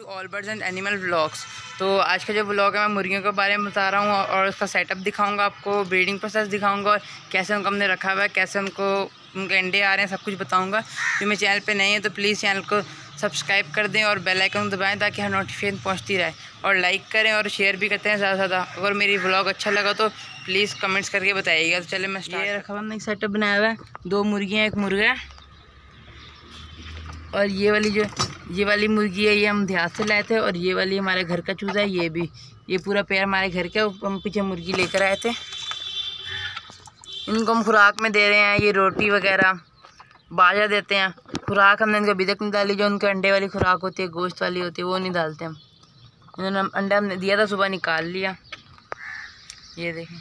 To all birds and animal vlogs. तो आज का जो व्लॉग है मैं मुर्गियों के बारे में बता रहा हूँ और उसका सेटअप दिखाऊंगा आपको, ब्रीडिंग प्रोसेस दिखाऊंगा और कैसे उनको हमने रखा हुआ है, कैसे उनको उनके अंडे आ रहे हैं, सब कुछ बताऊंगा। जो मेरे चैनल पे नए हैं तो प्लीज़ चैनल को सब्सक्राइब कर दें और बेल आइकन दबाएं ताकि हर नोटिफिकेशन पहुँचती रहे, और लाइक करें और शेयर भी करते हैं ज़्यादा से ज़्यादा। अगर मेरी व्लॉग अच्छा लगा तो प्लीज़ कमेंट्स करके बताइएगा। तो चले मैं स्टार्ट। ये रखा हुआ हमने एक सेटअप बनाया हुआ है, 2 मुर्गियाँ 1 मुर्गा है। और ये वाली मुर्गी है, ये हम देहात से लाए थे, और ये वाली हमारे घर का चूज़ा है। ये पूरा पेड़ हमारे घर का, हम पीछे मुर्गी लेकर आए थे। इनको हम खुराक में दे रहे हैं, ये रोटी वगैरह बाजा देते हैं। खुराक हमने इनको अभी तक नहीं डाली, जो उनके अंडे वाली खुराक होती है, गोश्त वाली होती है, वो नहीं डालते हम। इन्होंने अंडा हमने दिया था, सुबह निकाल लिया। ये देखें,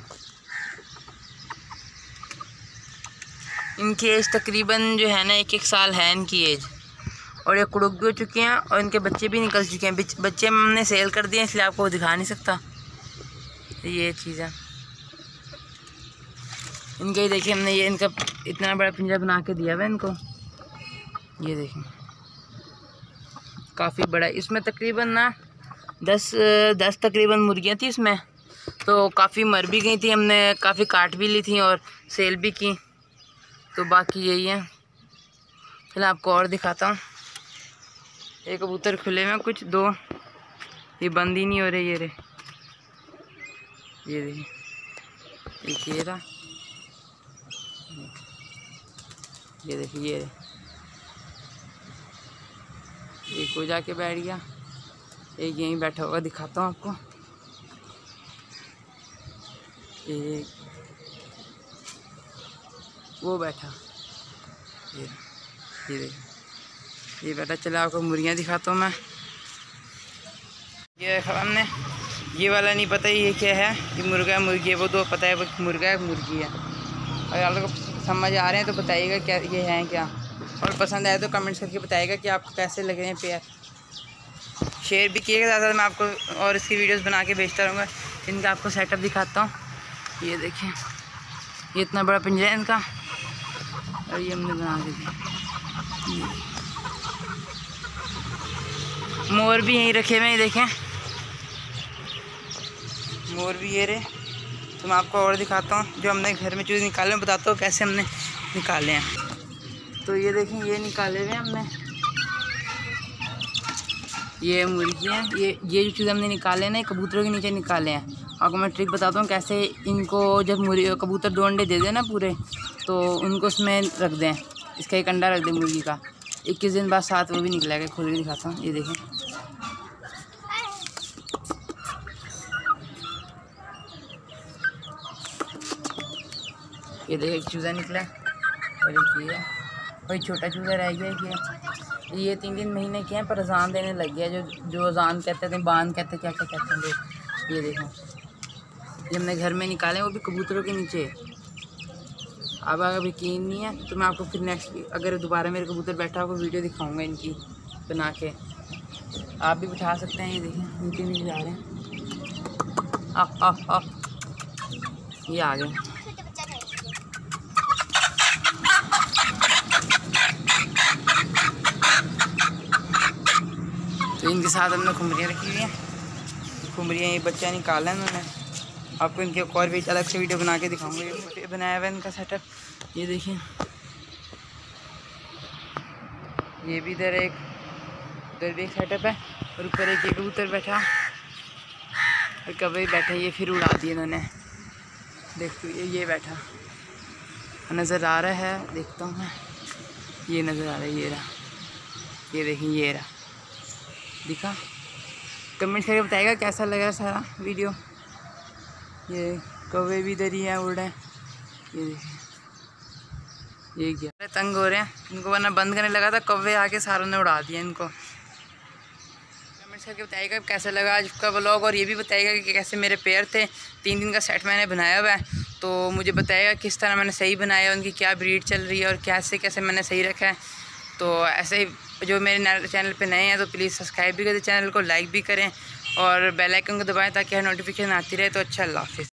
इनकी एज तकरीबन जो है ना 1-1 साल है इनकी एज, और ये कुड़ुक भी हो चुके हैं और इनके बच्चे भी निकल चुके हैं। बच्चे हमने सेल कर दिए, इसलिए आपको दिखा नहीं सकता। ये चीज़ है इनके ही देखिए, हमने ये इनका इतना बड़ा पिंजरा बना के दिया हुआ है इनको। ये देखें काफ़ी बड़ा, इसमें तकरीबन ना 10 तकरीबन मुर्गियाँ थी इसमें, तो काफ़ी मर भी गई थी, हमने काफ़ी काट भी ली थी और सेल भी की। तो बाकी यही है। चलो आपको और दिखाता हूँ। एक कबूतर खुले में कुछ 2, ये बंद ही नहीं हो रहे। ये देखिए, एक ये रहा, ये देखिए, एक को जाके बैठ गया, एक यहीं बैठा होगा, दिखाता हूँ आपको। एक वो बैठा, ये देखिए, ये बैठा। चलो आपको मुर्गियाँ दिखाता हूँ मैं। ये देखा हमने, ये वाला नहीं पता ये क्या है, ये मुर्गा है मुर्गी है, वो 2 पता है, वो मुर्गा है मुर्गी है। अगर आप लोग समझ आ रहे हैं तो बताइएगा क्या ये है क्या, और पसंद आए तो कमेंट्स करके बताइएगा कि आपको कैसे लग रहे हैं पेयर। शेयर भी किएगा ज़्यादा, मैं आपको और इसकी वीडियोस बना के भेजता रहूँगा। इनका आपको सेटअप दिखाता हूँ। ये देखिए, ये इतना बड़ा पिंजरा है इनका, और ये हमने बना के दिया। मोर भी यहीं रखे हुए हैं, देखें मोर भी ये रहे। तो मैं आपको और दिखाता हूँ, जो हमने घर में चूज़े निकाले, मैं बताता हूँ कैसे हमने निकाले हैं। तो ये देखें, ये निकाले हुए हमने, ये मुर्गी हैं। ये जो चूज़े हमने निकाले हैं ना, कबूतरों के नीचे निकाले हैं। आपको मैं ट्रिक बताता हूँ कैसे इनको, जब कबूतर 2 अंडे दे दें ना पूरे, तो उनको उसमें रख दें। इसका एक अंडा रख दें मुर्गी का, 21 दिन बाद 7 वो भी निकलेगा। खोल के दिखाता हूँ, ये देखें, ये देखिए, एक चूज़ा निकला और एक ये है, कोई छोटा चूज़ा रह गया। ये 3-3 महीने के हैं, पर अजान देने लग गया, जो अजान कहते थे, बांध कहते, क्या क्या कहते हैं लोग। ये देखो, ये हमने घर में निकाले, वो भी कबूतरों के नीचे। अब अगर यकीन नहीं है तो मैं आपको फिर नेक्स्ट, अगर दोबारा मेरे कबूतर बैठा आपको वीडियो दिखाऊंगा इनकी बना के, आप भी बिठा सकते हैं। ये देखें, नीचे नीचे जा रहे हैं। ये आ गए। तो इनके साथ हमने खुमरियाँ रखी हुई हैं, खुमरियाँ ये बच्चा निकाला है उन्होंने। आपको इनके और भी अलग से वीडियो बना के दिखाऊंगा। ये बनाया हुआ है इनका सेटअप, ये देखिए। ये भी इधर भी एक सेटअप है, और ऊपर एक कबूतर बैठा और कभी बैठे, ये फिर उड़ा दिए इन्होंने। देखते ये बैठा नज़र आ रहा है, देखता हूँ मैं, ये नज़र आ रहा है, ये रहा, ये देखिए, ये रहा, दिखा। कमेंट करके बताइएगा कैसा लग रहा है सारा वीडियो। ये कौवे भी इधर ही हैं, उड़ रहे हैं। ये देखिए, ये क्या तंग हो रहे हैं इनको, वरना बंद करने लगा था, कौवे आके सारों ने उड़ा दिया इनको। कमेंट्स करके बताइएगा कैसा लगा आज का व्लॉग, और ये भी बताइएगा कि कैसे मेरे पेयर थे। 3 दिन का सेट मैंने बनाया हुआ है, तो मुझे बताइएगा किस तरह मैंने सही बनाया, उनकी क्या ब्रीड चल रही है और कैसे मैंने सही रखा है। तो ऐसे ही जो मेरे चैनल पे नए हैं तो प्लीज़ सब्सक्राइब भी करें, चैनल को लाइक भी करें और बेल आइकन को दबाएं ताकि हर नोटिफिकेशन आती रहे। तो अच्छा, अल्लाह हाफ़िज़।